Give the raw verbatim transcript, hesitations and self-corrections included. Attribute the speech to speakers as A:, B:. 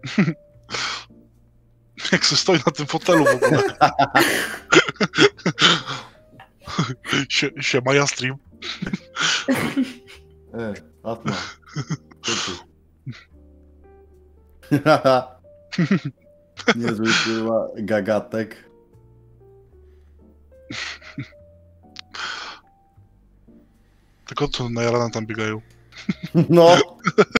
A: Jak se stoi na tym fotelu w ogóle. Sie, siema, ja stream.
B: E, Atma. Niezły kurwa gagatek.
A: Tylko co najarane tam biegają.
B: No.